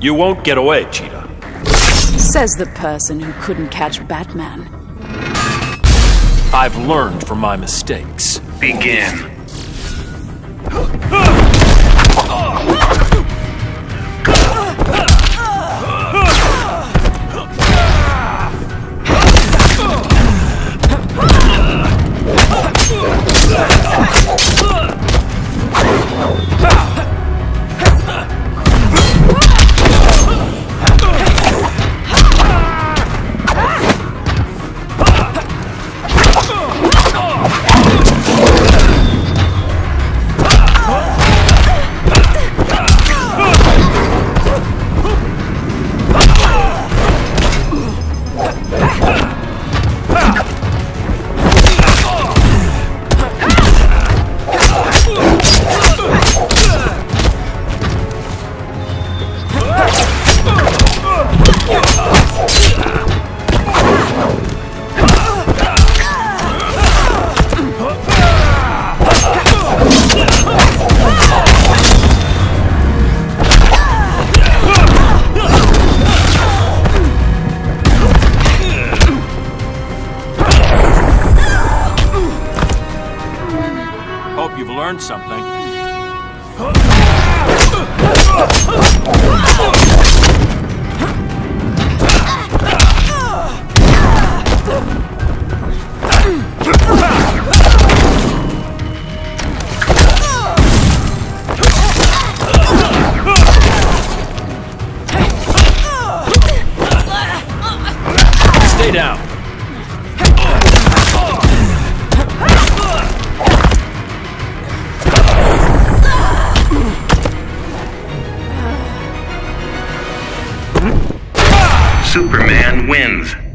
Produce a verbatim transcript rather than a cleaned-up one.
You won't get away, Cheetah. Says the person who couldn't catch Batman. I've learned from my mistakes. Begin. Hope you've learned something. Stay down. Superman wins.